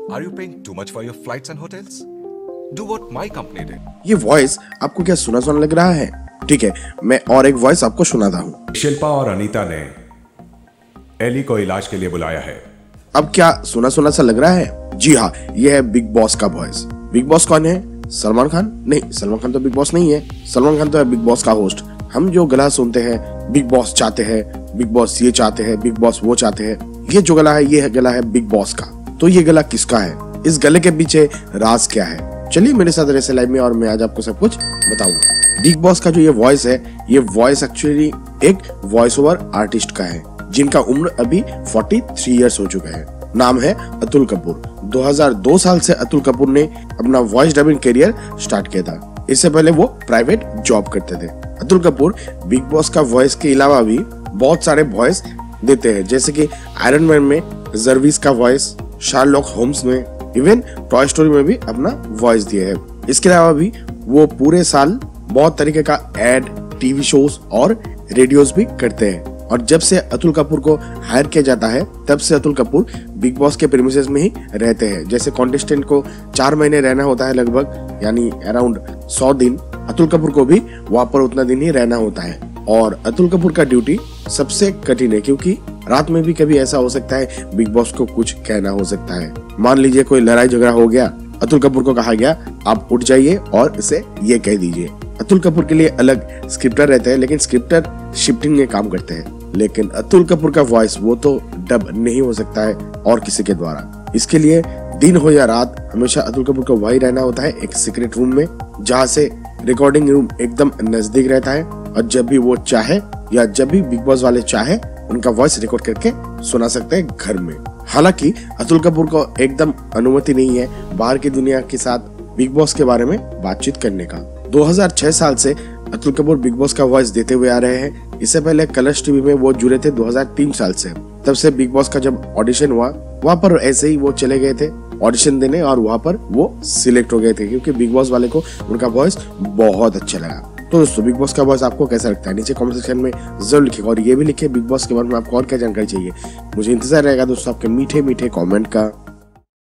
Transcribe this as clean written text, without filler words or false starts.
Are you paying too much for your flights and hotels? Do what my company did. ये voice आपको क्या सुना सुना लग रहा है? ठीक है, मैं और एक वॉइस आपको सुनाता हूँ। शिल्पा और अनीता ने एली को इलाज के लिए बुलाया है। अब क्या सुना सुना सा लग रहा है? जी हाँ, ये है बिग बॉस का वॉइस। बिग बॉस कौन है? सलमान खान? नहीं, सलमान खान तो बिग बॉस नहीं है। सलमान खान तो है बिग बॉस का होस्ट। हम जो गला सुनते हैं, बिग बॉस चाहते हैं, बिग बॉस ये चाहते हैं, बिग बॉस वो चाहते हैं, ये जो गला है, ये गला है बिग बॉस का। तो ये गला किसका है? इस गले के पीछे राज क्या है? चलिए मेरे साथ रहस्य लाइव में, और मैं आज आपको सब कुछ बताऊंगा। बिग बॉस का जो ये वॉइस है, ये वॉइस एक्चुअली एक वॉइस ओवर आर्टिस्ट का है, जिनका उम्र अभी 43 इयर्स हो चुका है। नाम है अतुल कपूर। 2002 साल से अतुल कपूर ने अपना वॉइस डबिंग करियर स्टार्ट किया था। इससे पहले वो प्राइवेट जॉब करते थे। अतुल कपूर बिग बॉस का वॉइस के अलावा भी बहुत सारे वॉइस देते हैं, जैसे कि आयरन मैन में जर्विस का वॉइस, शार्लॉक होम्स में, इवन टॉय स्टोरी में भी अपना वॉइस दिया है। इसके अलावा भी वो पूरे साल बहुत तरीके का एड, टीवी शोज और रेडियोस भी करते हैं। और जब से अतुल कपूर को हायर किया जाता है, तब से अतुल कपूर बिग बॉस के प्रीमिसेस में ही रहते हैं। जैसे कॉन्टेस्टेंट को 4 महीने रहना होता है लगभग, यानी अराउंड 100 दिन, अतुल कपूर को भी वहाँ पर उतना दिन ही रहना होता है। और अतुल कपूर का ड्यूटी सबसे कठिन है, क्योंकि रात में भी कभी ऐसा हो सकता है बिग बॉस को कुछ कहना हो सकता है। मान लीजिए कोई लड़ाई झगड़ा हो गया, अतुल कपूर को कहा गया आप उठ जाइए और इसे ये कह दीजिए। अतुल कपूर के लिए अलग स्क्रिप्टर रहते हैं, लेकिन स्क्रिप्टर शिफ्टिंग में काम करते हैं। लेकिन अतुल कपूर का वॉइस वो तो डब नहीं हो सकता है और किसी के द्वारा। इसके लिए दिन हो या रात, हमेशा अतुल कपूर को वही रहना होता है एक सीक्रेट रूम में, जहाँ से रिकॉर्डिंग रूम एकदम नजदीक रहता है। और जब भी वो चाहे या जब भी बिग बॉस वाले चाहे, उनका वॉइस रिकॉर्ड करके सुना सकते हैं घर में। हालांकि अतुल कपूर को एकदम अनुमति नहीं है बाहर की दुनिया के साथ बिग बॉस के बारे में बातचीत करने का। 2006 साल से अतुल कपूर बिग बॉस का वॉइस देते हुए आ रहे हैं। इससे पहले कलर्स टीवी में वो जुड़े थे 2003 साल से। तब से बिग बॉस का जब ऑडिशन हुआ, वहाँ पर ऐसे ही वो चले गए थे ऑडिशन देने, और वहाँ पर वो सिलेक्ट हो गए थे, क्योंकि बिग बॉस वाले को उनका वॉइस बहुत अच्छा लगा। तो दोस्तों, बिग बॉस का वॉइस आपको कैसा लगता है? नीचे कमेंट सेक्शन में जरूर लिखिएगा, और ये भी लिखिए बिग बॉस के बारे में आपको और क्या जानकारी चाहिए। मुझे इंतजार रहेगा दोस्तों आपके मीठे मीठे कमेंट का।